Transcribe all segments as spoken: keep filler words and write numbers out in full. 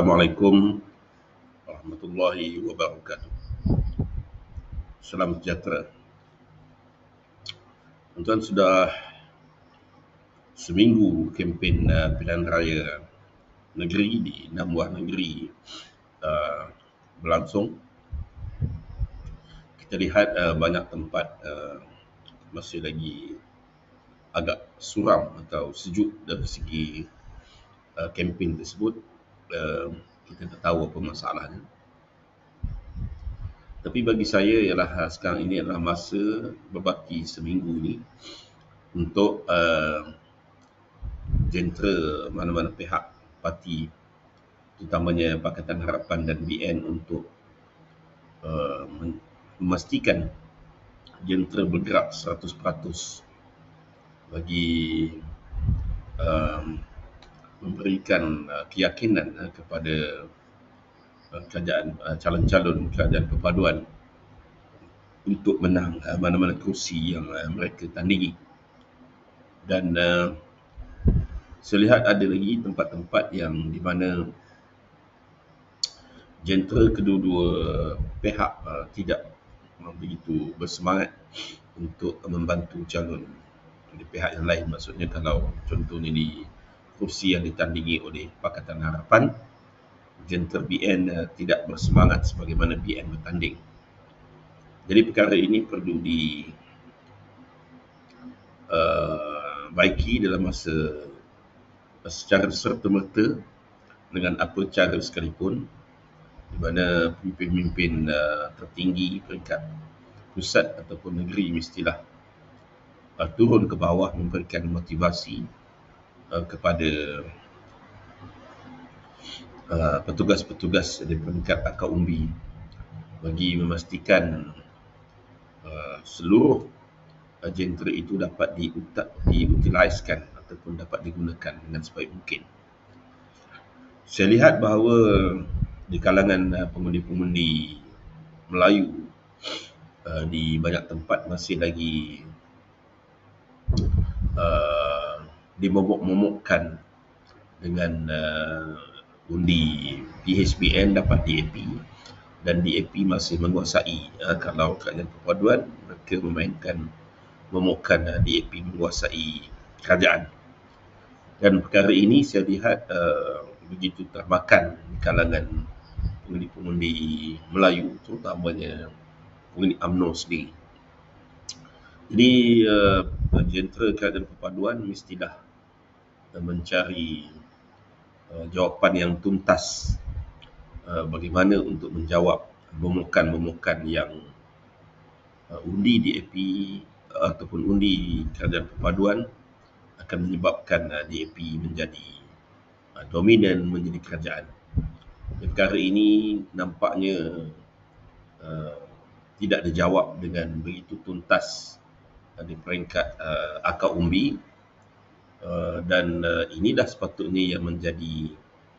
Assalamualaikum warahmatullahi wabarakatuh. Salam sejahtera. Tuan-tuan, sudah seminggu kempen uh, pilihan raya negeri di enam buah negeri uh, berlangsung. Kita lihat uh, banyak tempat uh, masih lagi agak suram atau sejuk dari segi uh, kempen tersebut. Uh, kita tak tahu apa masalahnya. Tapi bagi saya ialah sekarang ini adalah masa berbaki seminggu ini untuk uh, jentera mana-mana pihak parti, terutamanya Pakatan Harapan dan B N, untuk uh, memastikan jentera bergerak seratus peratus bagi uh, memberikan uh, keyakinan uh, kepada uh, kerajaan uh, calon-calon kerajaan perpaduan untuk menang uh, mana-mana kursi yang uh, mereka tandingi. Dan uh, saya lihat ada lagi tempat-tempat yang di mana jentera kedua-dua pihak uh, tidak begitu bersemangat untuk membantu calon di pihak yang lain. Maksudnya kalau contohnya di kursi yang ditandingi oleh Pakatan Harapan, jentera B N uh, tidak bersemangat sebagaimana B N bertanding. Jadi perkara ini perlu di uh, baiki dalam masa uh, secara serta-merta dengan apa cara sekalipun, di mana pemimpin-pemimpin uh, tertinggi peringkat pusat ataupun negeri mestilah uh, turun ke bawah memberikan motivasi uh, kepada uh, petugas-petugas di peringkat akar umbi bagi memastikan uh, seluruh uh, jentera itu dapat diutiliskan ataupun dapat digunakan dengan sebaik mungkin. Saya lihat bahawa di kalangan uh, pengundi-pengundi Melayu uh, di banyak tempat masih lagi uh, dimomok-momokkan dengan uh, undi P H B N dapat D A P, dan D A P masih menguasai. Uh, kalau kerajaan perpaduan, mereka memainkan momokkan uh, D A P menguasai kerajaan. Dan perkara ini saya lihat uh, begitu termakan di kalangan pengundi-pengundi Melayu, terutamanya pengundi U M N O sendiri. Jadi uh, jentera kerajaan perpaduan mestilah uh, mencari uh, jawapan yang tuntas uh, bagaimana untuk menjawab momokan-momokan yang uh, undi D A P uh, ataupun undi kerajaan perpaduan akan menyebabkan uh, D A P menjadi uh, dominan, menjadi kerajaan. Dan perkara ini nampaknya uh, tidak dijawab dengan begitu tuntas uh, di peringkat uh, akar umbi, uh, dan uh, inilah sepatutnya yang menjadi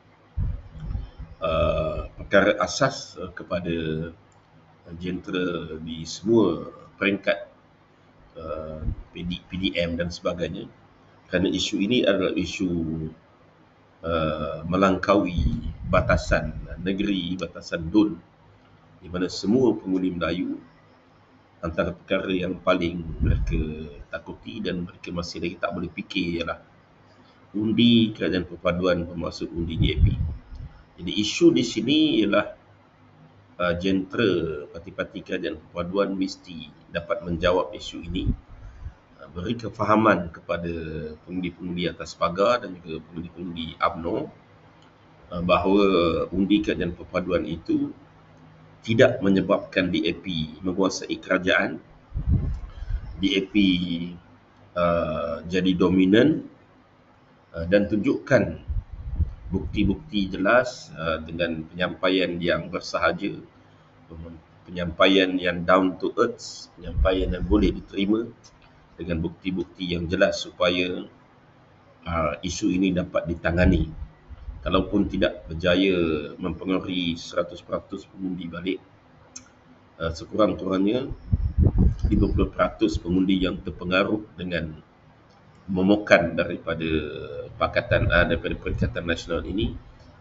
uh, perkara asas uh, kepada uh, jentera di semua peringkat uh, P D M dan sebagainya, kerana isu ini adalah isu uh, melangkaui batasan negeri, batasan D U N, di mana semua pengundi Melayu, antara perkara yang paling mereka takuti dan mereka masih lagi tak boleh fikir ialah undi kerajaan perpaduan bermaksud undi D A P. Jadi isu di sini ialah uh, jentera parti-parti kerajaan perpaduan mesti dapat menjawab isu ini, uh, beri kefahaman kepada pengundi-pengundi atas pagar dan juga pengundi-pengundi U M N O uh, bahawa undi kerajaan perpaduan itu tidak menyebabkan D A P menguasai kerajaan. D A P uh, jadi dominan, uh, dan tunjukkan bukti-bukti jelas uh, dengan penyampaian yang bersahaja, penyampaian yang down to earth, penyampaian yang boleh diterima dengan bukti-bukti yang jelas supaya uh, isu ini dapat ditangani. Kalaupun tidak berjaya mempengaruhi seratus peratus pengundi balik, uh, sekurang-kurangnya lima puluh peratus pengundi yang terpengaruh dengan momokan daripada Pakatan uh, daripada Perikatan Nasional ini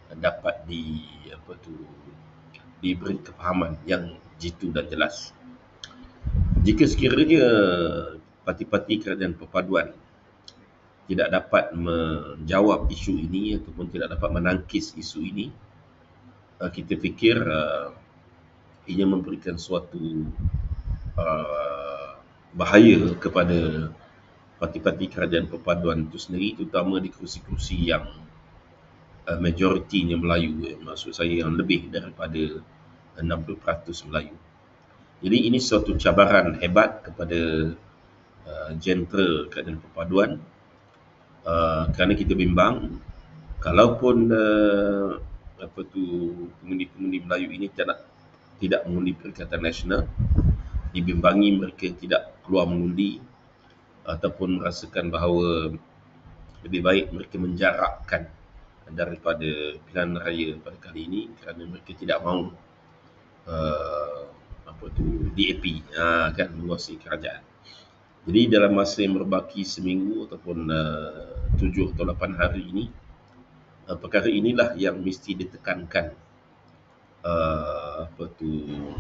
dapat di apa tu diberi kefahaman yang jitu dan jelas. Jika sekiranya parti-parti kerajaan perpaduan tidak dapat menjawab isu ini ataupun tidak dapat menangkis isu ini, uh, kita fikir uh, ia memberikan suatu uh, bahaya kepada parti-parti kerajaan perpaduan itu sendiri, terutama di kerusi-kerusi yang uh, majoritinya Melayu, eh, maksud saya yang lebih daripada enam puluh peratus Melayu. Jadi ini suatu cabaran hebat kepada uh, jentera kerajaan perpaduan, uh, kerana kita bimbang kalaupun uh, apa tu pengundi-pengundi Melayu ini tidak tidak mengundi Perikatan Nasional, dibimbangi mereka tidak keluar mengundi ataupun merasakan bahawa lebih baik mereka menjarakkan daripada pilihan raya pada kali ini kerana mereka tidak mahu uh, apa tu D A P uh, kan menguasai kerajaan. Jadi dalam masa yang berbaki seminggu ataupun uh, tujuh atau lapan hari ini, uh, perkara inilah yang mesti ditekankan uh, apa tu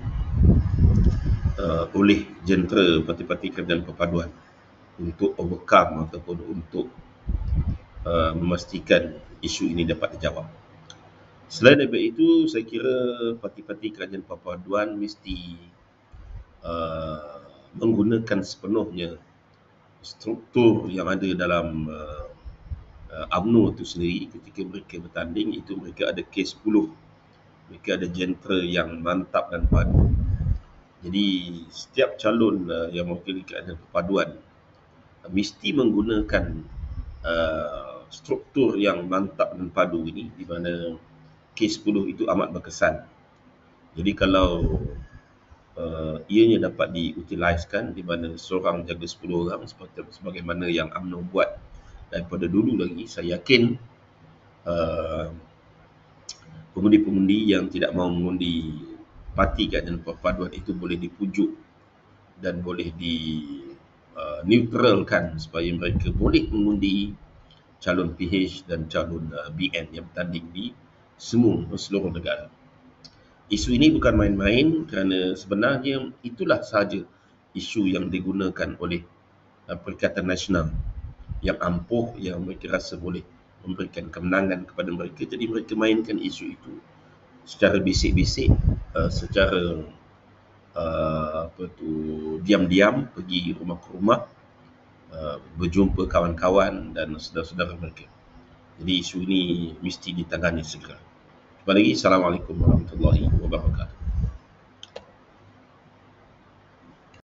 uh, oleh jentera parti-parti kerajaan perpaduan untuk overcome ataupun untuk uh, memastikan isu ini dapat dijawab. Selain daripada itu, saya kira parti-parti kerajaan perpaduan mesti uh, menggunakan sepenuhnya struktur yang ada dalam uh, uh, U M N O itu sendiri. Ketika mereka bertanding, itu mereka ada K sepuluh, mereka ada jentera yang mantap dan padu. Jadi setiap calon uh, yang mewakili kerajaan perpaduan uh, mesti menggunakan uh, struktur yang mantap dan padu ini, di mana K sepuluh itu amat berkesan. Jadi kalau uh, ianya dapat diutiliskan, di mana seorang jaga sepuluh orang seperti sebagaimana yang U M N O buat daripada dulu lagi, saya yakin uh, pengundi-pengundi yang tidak mahu mengundi parti kerajaan perpaduan itu boleh dipujuk dan boleh di uh, neutralkan supaya mereka boleh mengundi calon P H dan calon uh, B N yang bertanding di semua seluruh negara. Isu ini bukan main-main kerana sebenarnya itulah sahaja isu yang digunakan oleh uh, Perikatan Nasional yang ampuh, yang mereka rasa boleh memberikan kemenangan kepada mereka. Jadi mereka mainkan isu itu secara bisik-bisik, uh, secara uh, apa tu diam-diam pergi rumah ke rumah, uh, berjumpa kawan-kawan dan saudara-saudara mereka. Jadi isu ini mesti ditangani segera. Kembali lagi, Assalamualaikum warahmatullahi wabarakatuh.